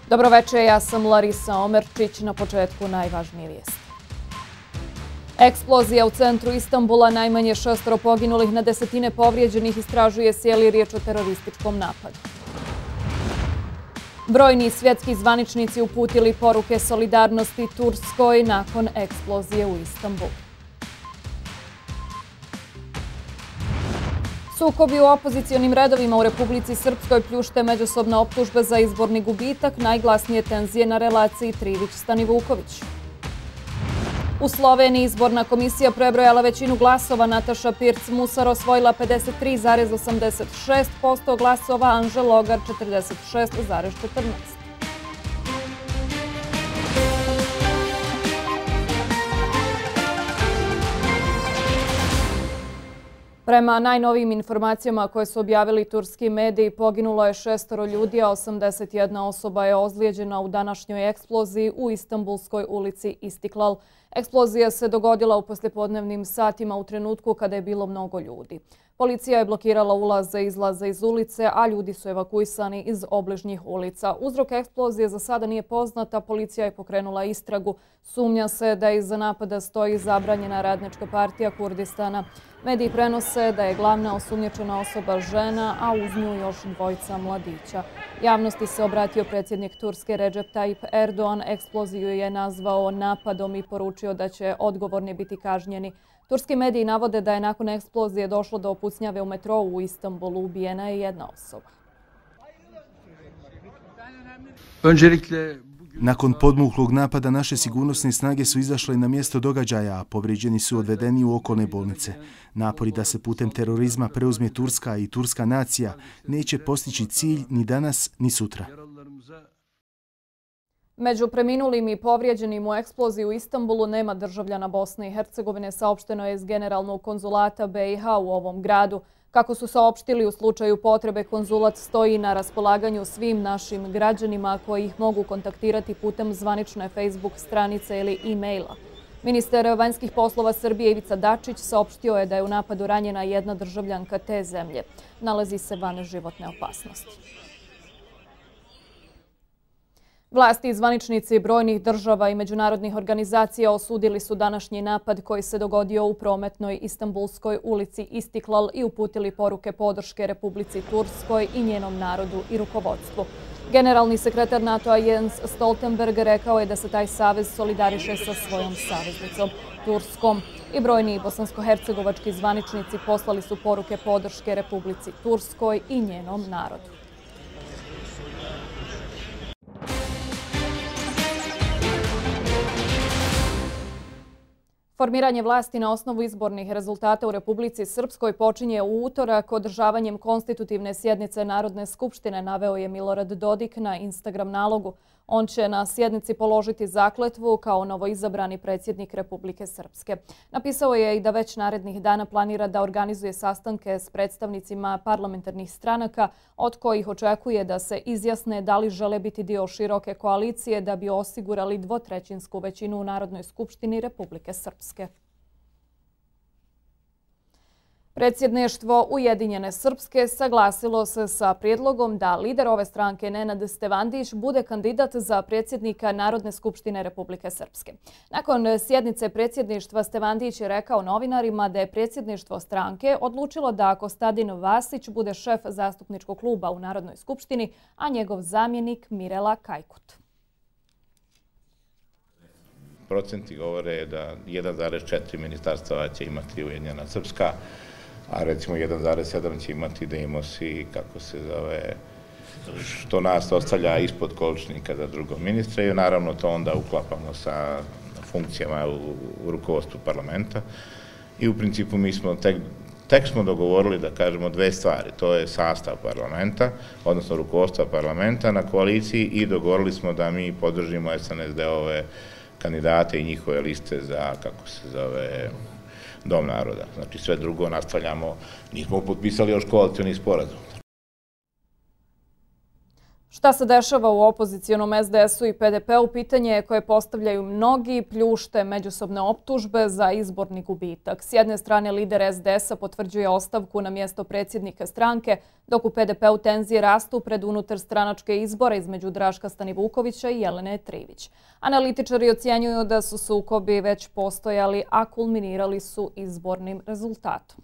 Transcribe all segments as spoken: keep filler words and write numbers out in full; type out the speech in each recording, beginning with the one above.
Dobroveče, ja sam Larisa Omerčić, na početku najvažnije vijesti. Eksplozija u centru Istanbula, najmanje šestoro poginulih, na desetine povrijeđenih, istražuje se je li riječ o terorističkom napadu. Brojni svjetski zvaničnici uputili poruke solidarnosti Turskoj nakon eksplozije u Istanbulu. Sukobi u opozicionim redovima u Republici Srpskoj pljušte međusobne optužbe za izborni gubitak, najglasnije tenzije na relaciji Trivić-Stanivuković. U Sloveniji izborna komisija prebrojala većinu glasova, Nataša Pirc-Musar osvojila pedeset tri zarez osamdeset šest posto glasova, Anže Logar četrdeset šest zarez četrnaest posto. Prema najnovijim informacijama koje su objavili turski mediji, poginulo je šestoro ljudi, a osamdeset jedna osoba je ozlijeđena u današnjoj eksploziji u Istanbulskoj ulici Istiklal. Eksplozija se dogodila u poslijepodnevnim satima u trenutku kada je bilo mnogo ljudi. Policija je blokirala ulaze i izlaze iz ulice, a ljudi su evakuisani iz obližnjih ulica. Uzrok eksplozije za sada nije poznata, policija je pokrenula istragu. Sumnja se da iza napada stoji zabranjena radnička partija Kurdistana. Mediji prenose da je glavna osumnjičena osoba žena, a uz nju još dvojica mladića. Javnosti se obratio predsjednik Turske Recep Tayyip Erdogan. Eksploziju je nazvao napadom i poručio da će odgovorni biti kažnjeni. Turski mediji navode da je nakon eksplozije došlo do opucnjave u metrou u Istanbulu. Ubijena je jedna osoba. Nakon podmuklog napada naše sigurnosne snage su izašle na mjesto događaja, a povrijeđeni su odvedeni u okolne bolnice. Napori da se putem terorizma preuzme Turska i turska nacija neće postići cilj ni danas ni sutra. Među preminulim i povrijeđenim u eksploziji u Istanbulu nema državljana Bosne i Hercegovine, saopšteno je iz Generalnog konzulata B i H u ovom gradu. Kako su saopštili, u slučaju potrebe konzulat stoji na raspolaganju svim našim građanima koji ih mogu kontaktirati putem zvanične Facebook stranice ili e-maila. Ministar vanjskih poslova Srbije Ivica Dačić saopštio je da je u napadu ranjena jedna državljanka te zemlje. Nalazi se van životne opasnosti. Vlasti i zvaničnici brojnih država i međunarodnih organizacija osudili su današnji napad koji se dogodio u prometnoj Istanbulskoj ulici Istiklal i uputili poruke podrške Republici Turskoj i njenom narodu i rukovodstvu. Generalni sekretar NATO-a Jens Stoltenberg rekao je da se taj savez solidariše sa svojom saveznicom Turskom i brojni bosansko-hercegovački zvaničnici poslali su poruke podrške Republici Turskoj i njenom narodu. Formiranje vlasti na osnovu izbornih rezultata u Republici Srpskoj počinje u utorak održavanjem konstitutivne sjednice Narodne skupštine, naveo je Milorad Dodik na Instagram nalogu. On će na sjednici položiti zakletvu kao novoizabrani predsjednik Republike Srpske. Napisao je i da već narednih dana planira da organizuje sastanke s predstavnicima parlamentarnih stranaka, od kojih očekuje da se izjasne da li žele biti dio široke koalicije da bi osigurali dvotrećinsku većinu u Narodnoj skupštini Republike Srpske. Predsjedništvo Ujedinjene Srpske saglasilo se sa prijedlogom da lider ove stranke Nenad Stevandić bude kandidat za predsjednika Narodne skupštine Republike Srpske. Nakon sjednice predsjedništva Stevandić je rekao novinarima da je predsjedništvo stranke odlučilo da Kostadin Vasić bude šef zastupničkog kluba u Narodnoj skupštini, a njegov zamjenik Mirela Kajkut. Procenti govore da jedan zarez četiri ministarstava će imati Ujedinjena Srpska, a recimo jedan zarez sedam će imati Demos i kako se zove, što nas ostavlja ispod količnika za drugog ministra i naravno to onda uklapamo sa funkcijama u, u rukovodstvu parlamenta i u principu mi smo tek, tek smo dogovorili da kažemo dve stvari, to je sastav parlamenta, odnosno rukovodstva parlamenta na koaliciji i dogovorili smo da mi podržimo S N S D-ove kandidate i njihove liste za, kako se zove, Dom naroda. Znači sve drugo nastavljamo, nismo potpisali još koalicioni sporazum. Šta se dešava u opozicijonom es de esu i pe de pe-u pitanje je koje postavljaju mnogi, pljušte međusobne optužbe za izborni gubitak. S jedne strane lider es de esa potvrđuje ostavku na mjesto predsjednika stranke, dok u pe de pe-u tenzije rastu pred unutarstranačke izbore između Draška Stanivukovića i Jelene Trivić. Analitičari ocjenjuju da su sukobi već postojali, a kulminirali su izbornim rezultatom.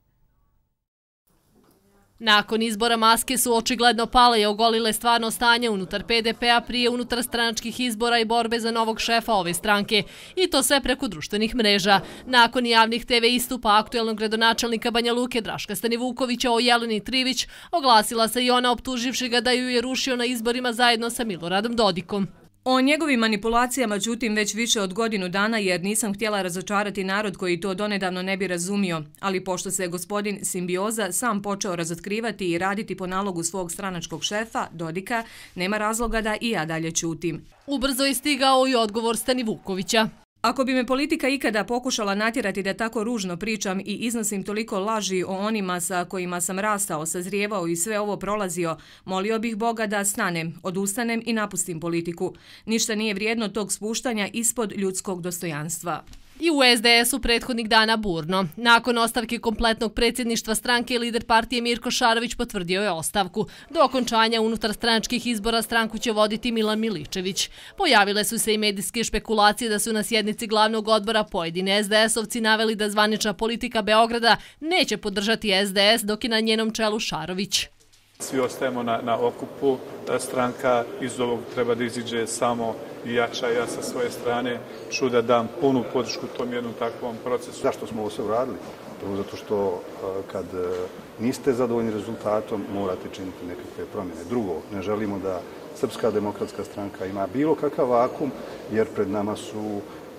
Nakon izbora maske su očigledno pale i ogolile stvarno stanje unutar pe de pe-a prije unutarstranačkih izbora i borbe za novog šefa ove stranke. I to sve preko društvenih mreža. Nakon javnih te ve istupa aktuelnog gradonačelnika Banja Luke Draška Stanivukovića o Jeleni Trivić, oglasila se i ona optuživši ga da ju je rušio na izborima zajedno sa Miloradom Dodikom. O njegovim manipulacijama ćutim već više od godinu dana jer nisam htjela razočarati narod koji to donedavno ne bi razumio, ali pošto se gospodin Simbioza sam počeo razotkrivati i raditi po nalogu svog stranačkog šefa, Dodika, nema razloga da i ja dalje ćutim. Ubrzo je stigao i odgovor Stanivukovića. Ako bi me politika ikada pokušala natjerati da tako ružno pričam i iznosim toliko laži o onima sa kojima sam rastao, sazrijevao i sve ovo prolazio, molio bih Boga da stanem, odustanem i napustim politiku. Ništa nije vrijedno tog spuštanja ispod ljudskog dostojanstva. I u es de esu prethodnih dana burno. Nakon ostavke kompletnog predsjedništva stranke, lider partije Mirko Šarović potvrdio je ostavku. Do okončanja unutarstranačkih izbora stranku će voditi Milan Miličević. Pojavile su se i medijske špekulacije da su na sjednici glavnog odbora pojedini es de esovci naveli da zvanična politika Beograda neće podržati es de es dok je na njenom čelu Šarović. Svi ostajemo na, na okupu, stranka iz ovog treba da iziđe samo i jača. Ja sa svoje strane ću da dam punu podršku tom jednom takvom procesu. Zašto smo ovo sve uradili? Prvo zato što kad niste zadovoljni rezultatom morate činiti nekakve promjene. Drugo, ne želimo da Srpska demokratska stranka ima bilo kakav vakum jer pred nama su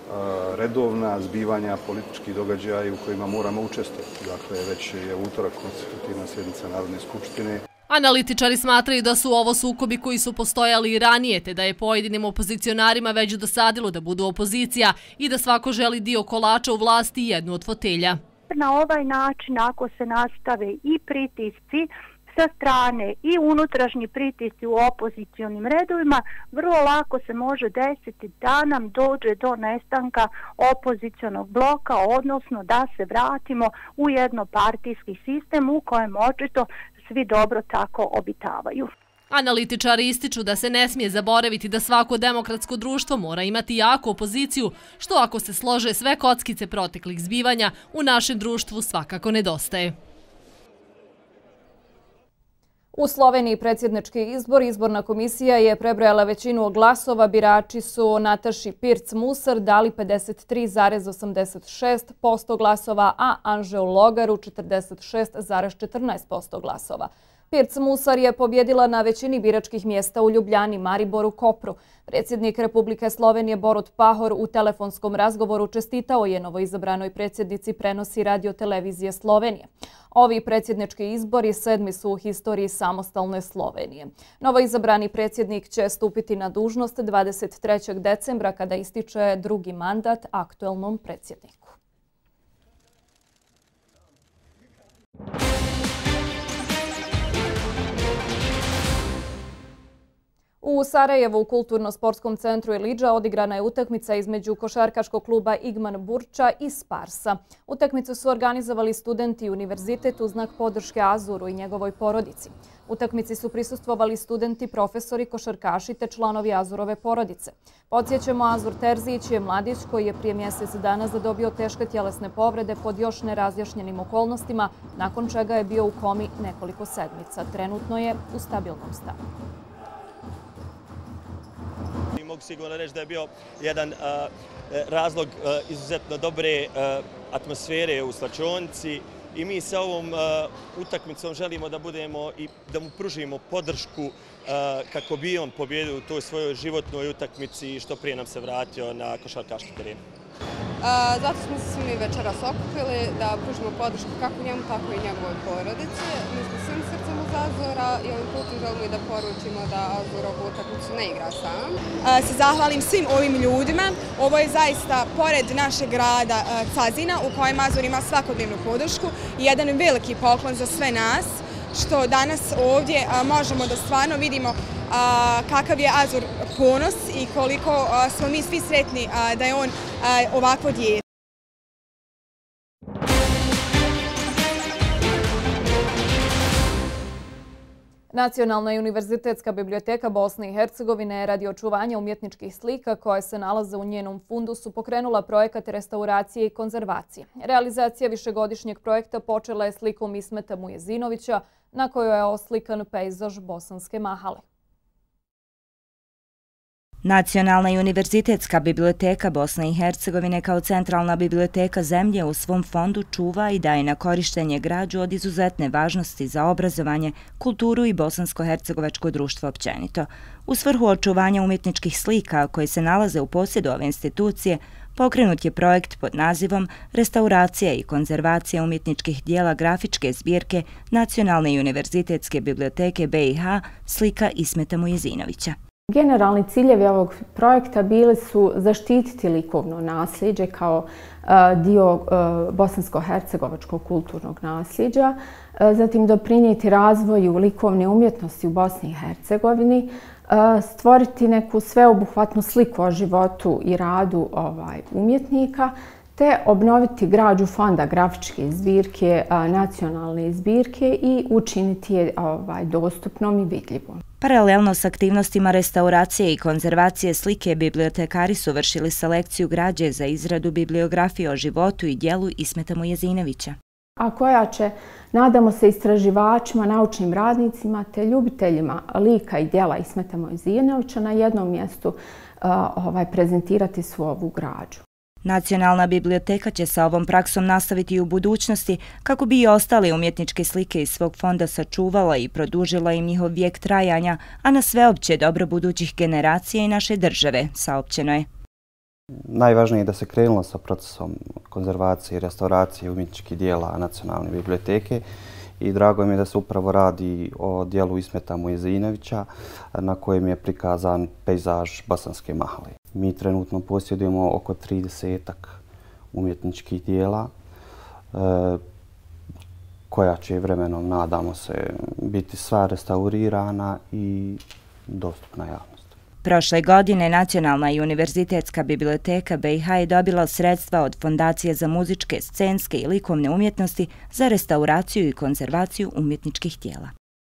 redovna zbivanja političkih događaja u kojima moramo učestvovati. Dakle, već je utorak konstitutivna sjednica Narodne skupštine. Analitičari smatraju da su ovo sukobi koji su postojali i ranije, te da je pojedinim opozicionarima već dosadilo da budu opozicija i da svako želi dio kolača u vlasti i jednu od fotelja. Na ovaj način, ako se nastave i pritisci sa strane i unutrašnji pritisci u opozicionim redovima, vrlo lako se može desiti da nam dođe do nestanka opozicionog bloka, odnosno da se vratimo u jednopartijski sistem u kojem očito svi dobro tako obitavaju. Analitičari ističu da se ne smije zaboraviti da svako demokratsko društvo mora imati jaku opoziciju, što ako se slože sve kockice proteklih zbivanja, u našem društvu svakako nedostaje. U Sloveniji predsjednički izbor, izborna komisija je prebrojala većinu glasova. Birači su Nataši Pirc-Musar dali pedeset tri zarez osamdeset šest posto glasova, a Anžeu Logaru četrdeset šest zarez četrnaest posto glasova. Pirc-Musar je pobjedila na većini biračkih mjesta u Ljubljani, Mariboru, Kopru. Predsjednik Republike Slovenije Borut Pahor u telefonskom razgovoru čestitao je novoizabranoj predsjednici, prenosi Radio-televizije Slovenije. Ovi predsjednički izbori sedmi su u historiji samostalne Slovenije. Novoizabrani predsjednik će stupiti na dužnost dvadeset trećeg decembra kada ističe drugi mandat aktuelnom predsjedniku. U Sarajevu u kulturno-sportskom centru Ilidža odigrana je utakmica između košarkaškog kluba Igman Burča i Sparsa. Utakmicu su organizovali studenti univerzitet u znak podrške Azuru i njegovoj porodici. Utakmici su prisustvovali studenti, profesori, košarkaši te članovi Azurove porodice. Podsjećamo, Azur Terzić je mladić koji je prije mjesec dana zadobio teške tjelesne povrede pod još nerazjašnjenim okolnostima, nakon čega je bio u komi nekoliko sedmica. Trenutno je u stabilnom stanju. Mogu sigurno reći da je bio jedan razlog izuzetno dobre atmosfere u slačionici i mi sa ovom utakmicom želimo da budemo i da mu pružimo podršku kako bi on pobjedio u toj svojoj životnoj utakmici i što prije nam se vratio na košarkaški teren. Zato smo se svi večeras okupili da pružimo podršku kako njemu, tako i njegovoj porodici. Mi smo svim srcem uz Azura i ovim putem želimo i da poručimo da Azur ovu utakmicu ne igra sam. Se zahvalim svim ovim ljudima. Ovo je zaista pored našeg grada Cazina u kojem Azur ima svakodnevnu podršku i jedan veliki poklon za sve nas što danas ovdje možemo da stvarno vidimo kakav je Azor ponos i koliko smo mi svi sretni da je on ovakvo dijete. Nacionalna i univerzitetska biblioteka Bosne i Hercegovine radi očuvanja umjetničkih slika koje se nalaze u njenom fundusu pokrenula projekat restauracije i konzervacije. Realizacija višegodišnjeg projekta počela je slikom Ismeta Mujezinovića na kojoj je oslikan pejzaž Bosanske Mahale. Nacionalna i univerzitetska biblioteka Bosne i Hercegovine kao centralna biblioteka zemlje u svom fondu čuva i daje na korištenje građu od izuzetne važnosti za obrazovanje, kulturu i bosansko-hercegovačko društvo općenito. U svrhu očuvanja umjetničkih slika koje se nalaze u posjedu ove institucije, pokrenut je projekt pod nazivom Restauracija i konzervacija umjetničkih dijela grafičke zbirke Nacionalne i univerzitetske biblioteke B i H slika Ismeta Mujezinovića. Generalni ciljevi ovog projekta bili su zaštititi likovno nasljeđe kao dio bosansko-hercegovačkog kulturnog nasljeđa, zatim doprinijeti razvoju likovne umjetnosti u Bosni i Hercegovini, stvoriti neku sveobuhvatnu sliku o životu i radu umjetnika, te obnoviti građu fonda grafičke zbirke, nacionalne zbirke i učiniti je dostupnom i vidljivom. Paralelno s aktivnostima restauracije i konzervacije slike, bibliotekari su vršili selekciju građe za izradu bibliografije o životu i djelu Ismeta Mujezinovića. A koja će, nadamo se, istraživačima, naučnim radnicima te ljubiteljima lika i djela Ismeta Mujezinovića na jednom mjestu prezentirati svu ovu građu. Nacionalna biblioteka će sa ovom praksom nastaviti i u budućnosti kako bi i ostale umjetničke slike iz svog fonda sačuvala i produžila im njihov vijek trajanja, a na sveopće dobro budućih generacija i naše države, saopćeno je. Najvažnije je da se krenulo sa procesom konzervacije i restauracije umjetničkih dijela Nacionalne biblioteke i drago mi je da se upravo radi o dijelu Ismeta Mujezinovića na kojem je prikazan pejzaž Bosanske Mahale. Mi trenutno posjedujemo oko tridesetak umjetničkih dijela koja će vremenom, nadamo se, biti sva restaurirana i dostupna javnosti. Prošle godine Nacionalna i univerzitetska biblioteka B i H je dobila sredstva od Fondacije za muzičke, scenske i likovne umjetnosti za restauraciju i konzervaciju umjetničkih dijela.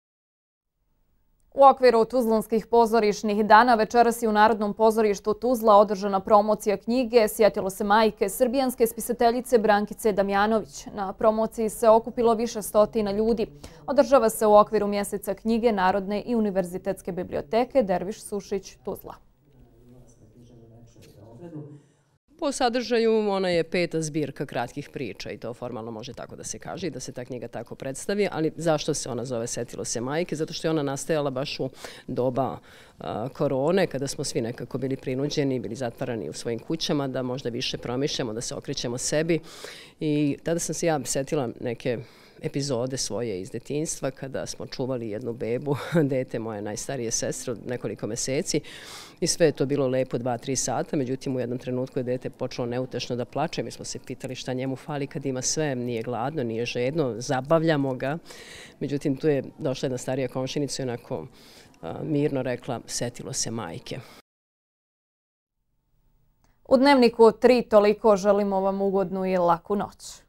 U okviru Tuzlanskih pozorišnih dana večeras je u Narodnom pozorištu Tuzla održana promocija knjige Sjetilo se majke srbijanske spisateljice Brankice Damjanović. Na promociji se okupilo više stotina ljudi. Održava se u okviru mjeseca knjige Narodne i univerzitetske biblioteke Derviš Sušić Tuzla. Po sadržaju ona je peta zbirka kratkih priča i to formalno može tako da se kaže i da se ta knjiga tako predstavi, ali zašto se ona zove Sjetilo se majke? Zato što je ona nastajala baš u doba korone, kada smo svi nekako bili prinuđeni, bili zatvarani u svojim kućama, da možda više promišljamo, da se okrećemo sebi i tada sam se ja sjetila neke epizode svoje iz detinjstva kada smo čuvali jednu bebu, dete moje najstarije sestre od nekoliko meseci i sve je to bilo lepo dva, tri sata, međutim u jednom trenutku je dete počelo neutešno da plače. Mi smo se pitali šta njemu fali kad ima sve, nije gladno, nije žedno, zabavljamo ga. Međutim tu je došla jedna starija komšinica i onako mirno rekla Sjetilo se majke. U Dnevniku tri toliko, želimo vam ugodnu i laku noć.